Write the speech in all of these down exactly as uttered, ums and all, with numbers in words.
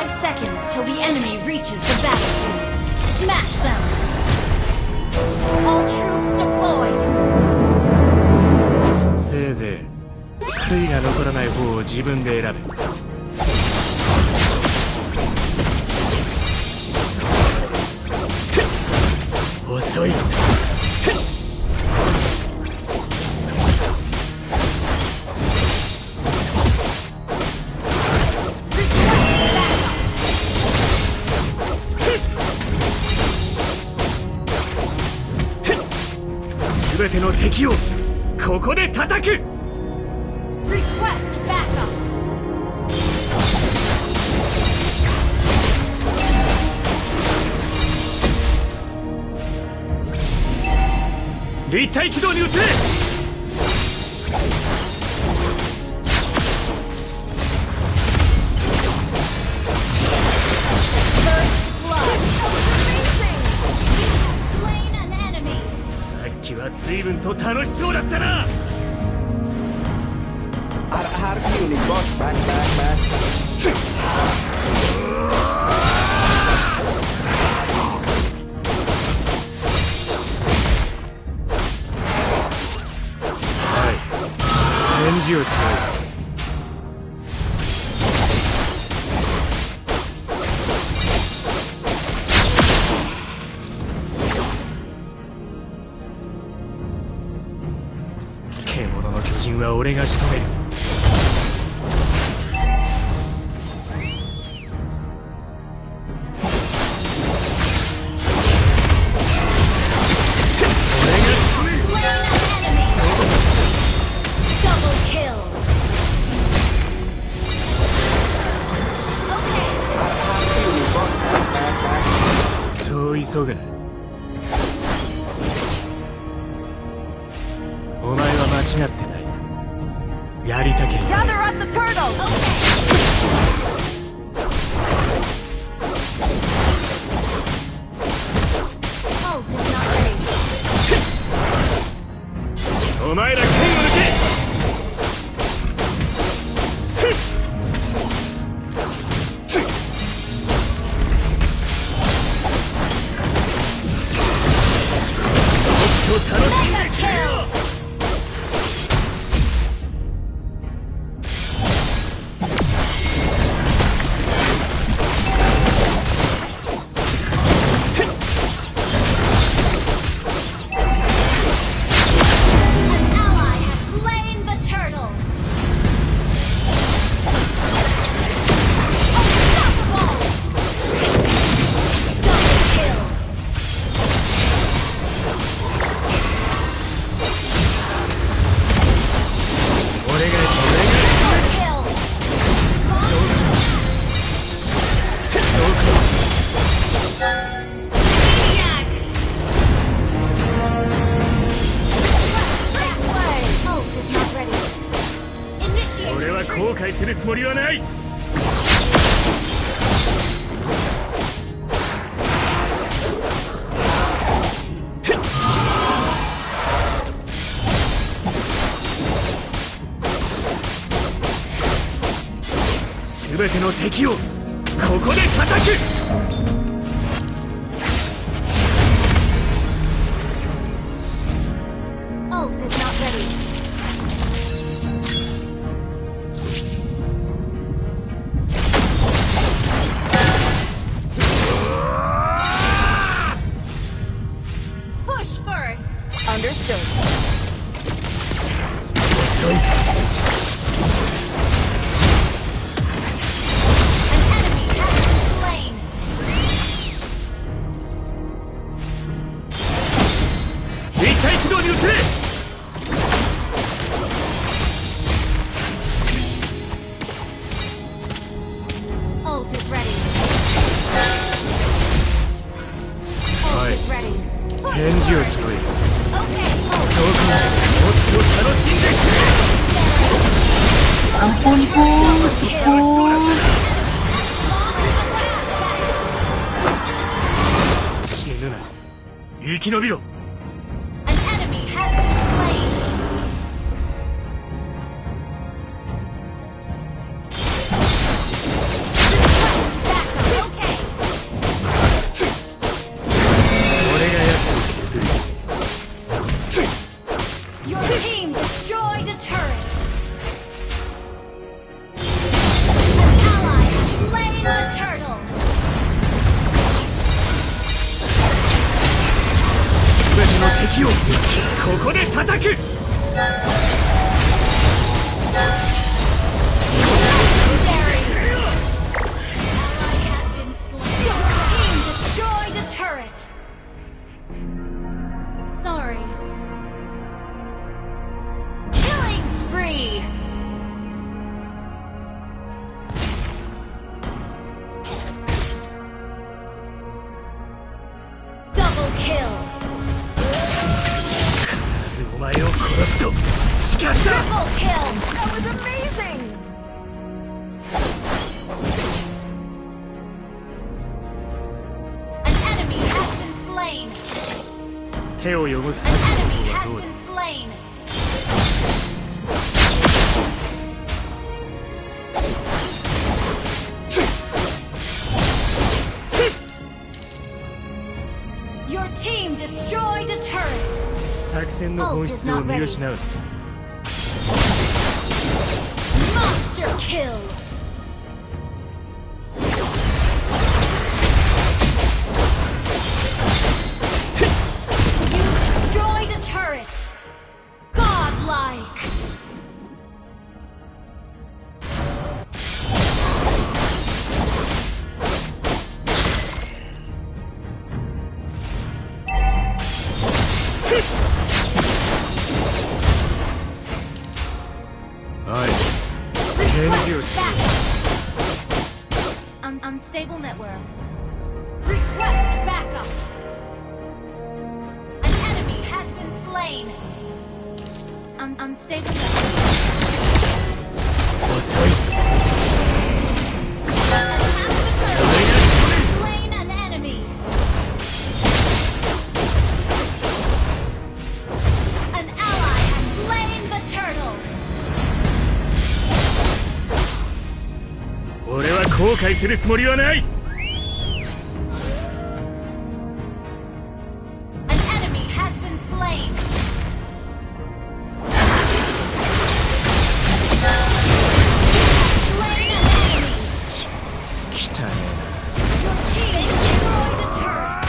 Five seconds till the enemy reaches the battlefield. Smash them! All troops deployed! せいぜい悔いが残らない方を自分で選べ。遅い。全ての敵をここで叩く。 Request backup. 立体軌道に移れ。 は随分と楽しそうだったな。はい、返事をしろ。 獣の巨人は俺が仕留める。俺が仕留める。そう急ぐな。 お前は間違ってない。やりたければ。Gather up the turtle. Okay. お前ら剣を抜け。もっと楽しんでくれよ。 俺は後悔するつもりはない。全ての敵をここで叩く。 Ult is not ready. Push first. Understood. An enemy has been slain. 立体軌道に移れ。 Ult is ready. Ult is ready. 返事をしろよ。 Okay. どこまでもっと楽しんでくれ。 Ampun po, po. 死ぬな。生き延びろ。 An enemy has been slain. Request backup. こで叩く。 Sorry. Killing spree. Double kill. 必ずお前を殺すと誓った。 Triple kill. That was amazing! An enemy has been slain. 手を汚す An 覚 enemy 悟は has どうだ。 been slain. Your team destroyed a turret. 作戦の本質を見失う。 Monster kill. You destroyed a turret. Godlike. Request back. Un unstable network. Request backup. An enemy has been slain. Un unstable network. 遅い。 Slain an enemy. An ally has slain the turtle. 俺は後悔するつもりはない。 An enemy has been slain. Slain an enemy. 来たね。 Your team destroyed a turret.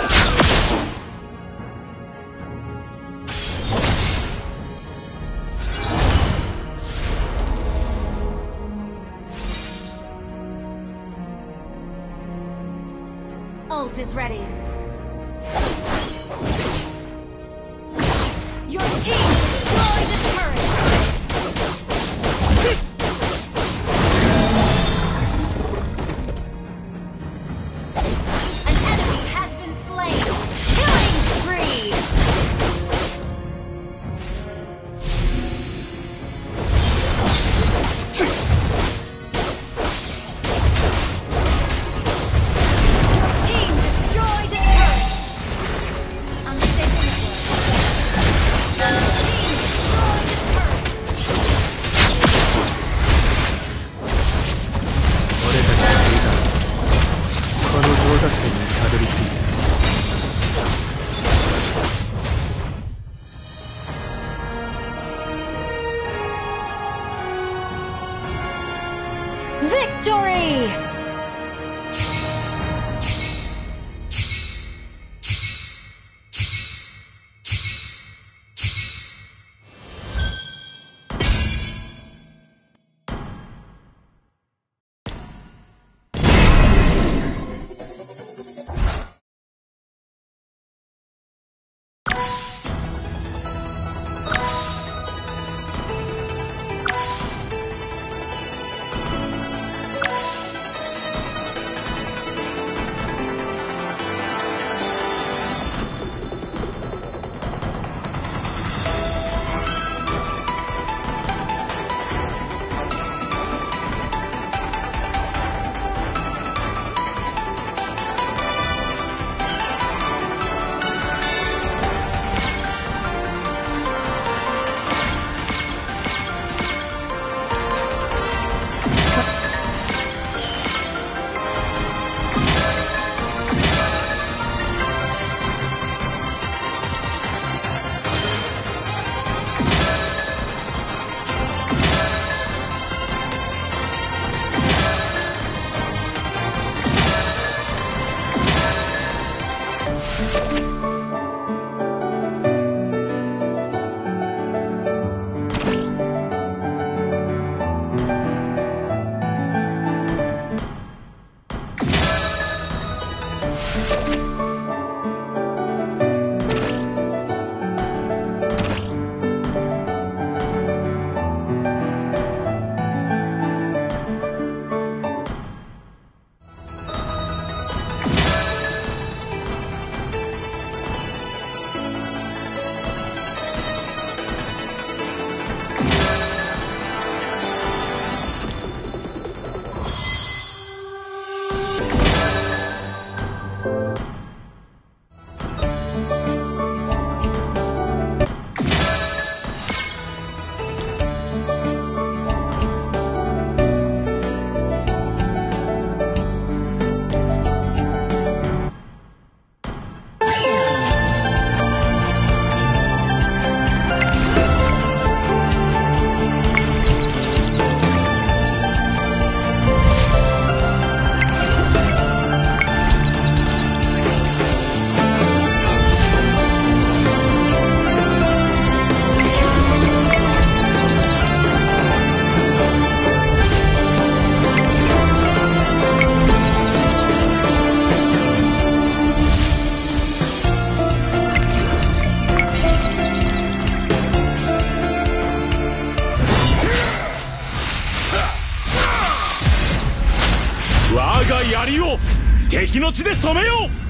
Ult is ready. Your team destroyed a turret. An enemy has been slain. Killing spree. Your team destroyed a turret. Unstable network. Your team destroyed a turret. 俺たちのユーザーこの到達点にたどり着いた。 Victory! りを敵の血で染めよう。